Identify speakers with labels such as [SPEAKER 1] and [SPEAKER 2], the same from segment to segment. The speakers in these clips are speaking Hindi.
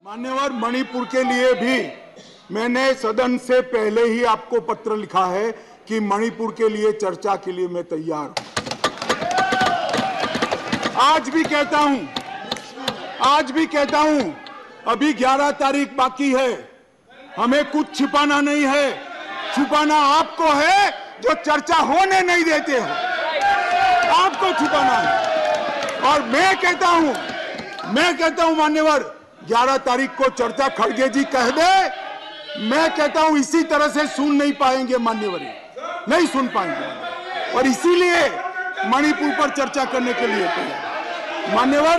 [SPEAKER 1] मान्यवर, मणिपुर के लिए भी मैंने सदन से पहले ही आपको पत्र लिखा है कि मणिपुर के लिए चर्चा के लिए मैं तैयार हूं। आज भी कहता हूं, अभी 11 तारीख बाकी है। हमें कुछ छिपाना नहीं है, छुपाना आपको है जो चर्चा होने नहीं देते हो, आपको छुपाना है। और मैं कहता हूं मान्यवर, 11 तारीख को चर्चा खड़गे जी कह दे, मैं कहता हूं इसी तरह से सुन नहीं पाएंगे मान्यवर, नहीं सुन पाएंगे। और इसीलिए मणिपुर पर चर्चा करने के लिए तैयार।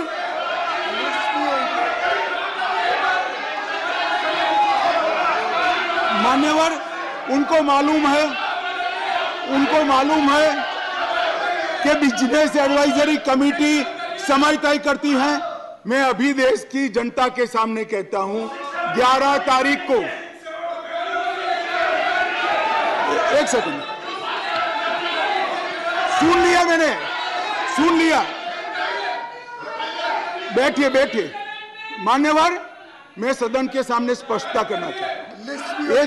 [SPEAKER 1] मान्यवर, उनको मालूम है कि बिजनेस एडवाइजरी कमेटी समय तय करती है। मैं अभी देश की जनता के सामने कहता हूं, 11 तारीख को, एक सेकंड, सुन लिया, बैठिए। मान्यवर, मैं सदन के सामने स्पष्टता करना चाहता हूं।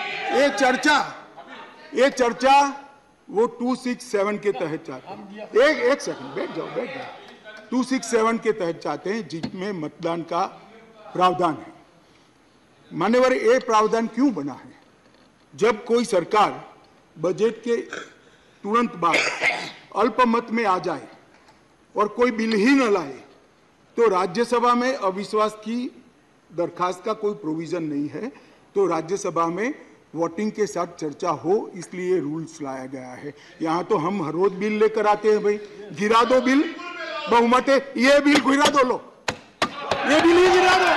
[SPEAKER 1] एक चर्चा वो 267 के तहत चाहते हैं। एक सेकंड, बैठ जाओ। 267 के तहत चाहते हैं, जिसमें मतदान का प्रावधान है। मान्यवर, ये प्रावधान क्यों बना है? जब कोई सरकार बजट के तुरंत बाद अल्पमत में आ जाए और कोई बिल ही न लाए, तो राज्यसभा में अविश्वास की दरखास्त का कोई प्रोविजन नहीं है, तो राज्यसभा में वोटिंग के साथ चर्चा हो, इसलिए रूल्स लाया गया है। यहाँ तो हम हर रोज बिल लेकर आते हैं, भाई गिरा दो बिल, बहुमत है, ये बिल गिरा दो, लो ये बिल ही गिरा दो,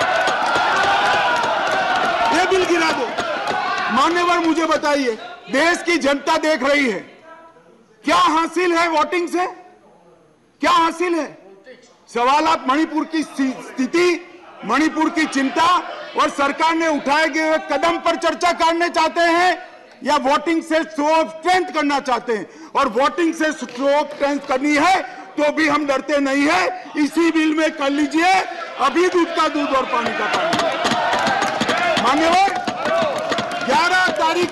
[SPEAKER 1] ये बिल गिरा दो। मान्यवर, मुझे बताइए, देश की जनता देख रही है, क्या हासिल है वोटिंग से? क्या हासिल है? सवाल आप मणिपुर की स्थिति, मणिपुर की चिंता और सरकार ने उठाए गए कदम पर चर्चा करने चाहते हैं, या वोटिंग से शो ऑफ स्ट्रेंथ करना चाहते हैं? और वोटिंग से शो ऑफ स्ट्रेंथ करनी है तो भी हम डरते नहीं है, इसी बिल में कर लीजिए, अभी दूध का दूध और पानी का पानी। मान्यवर, 11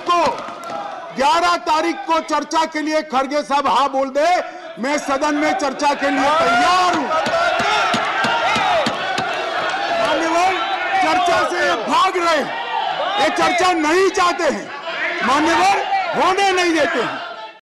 [SPEAKER 1] तारीख को चर्चा के लिए खड़गे साहब हाँ बोल दे, मैं सदन में चर्चा के लिए तैयार हूं। मान्यवर, चर्चा से भाग रहे हैं, ये चर्चा नहीं चाहते हैं, मान्यवर होने नहीं देते हैं।